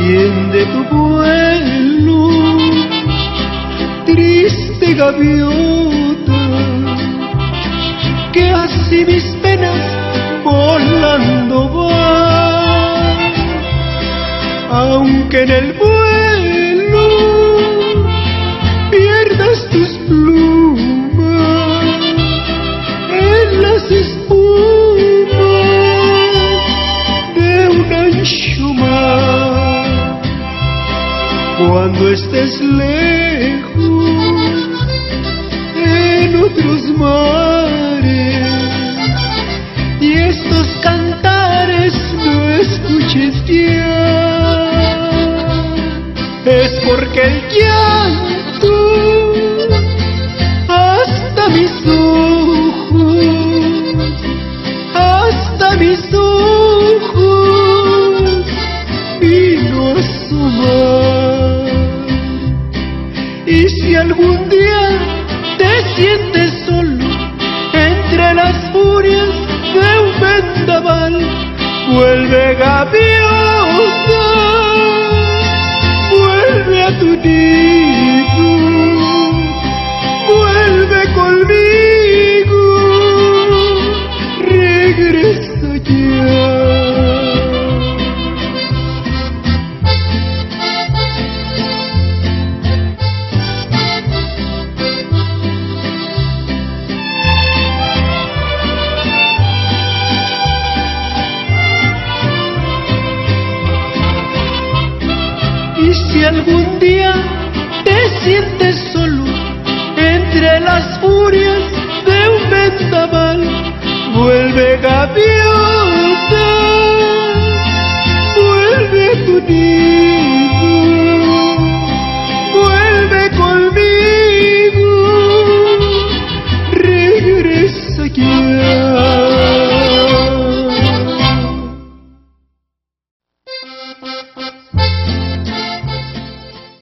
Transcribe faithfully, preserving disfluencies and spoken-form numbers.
Desciende tu vuelo, triste gaviota, que así mis penas volando van, aunque en el vuelo pierdas tus plumas en las espumas de un ancho mar. Cuando estés lejos en otros mares y estos cantares no escuches ya, es porque el llanto hasta mis ojos, hasta mis ojos vino a asomar. Y si algún día te sientes solo entre las furias de un vendaval, vuelve gaviota, vuelve a tu nido, vuelve conmigo, regresa ya. Y si algún día te sientes solo entre las furias de un vendaval, vuelve gaviota, vuelve a tu nido.